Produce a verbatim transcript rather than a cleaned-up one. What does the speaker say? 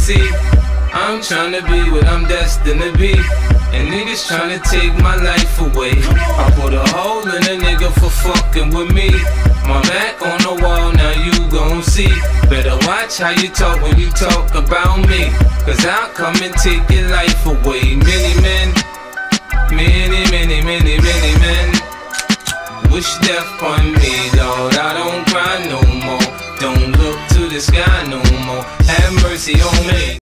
see, I'm tryna be what I'm destined to be, and niggas tryna take my life away. I put a hole in a nigga for fucking with me. My back on the wall, now you gon' see. Better watch how you talk when you talk about me, cause I'll come and take your life away. Many men, many, many, many, many men wish death on me, Lord. I don't cry no more, don't look to the sky no more. Have mercy on me.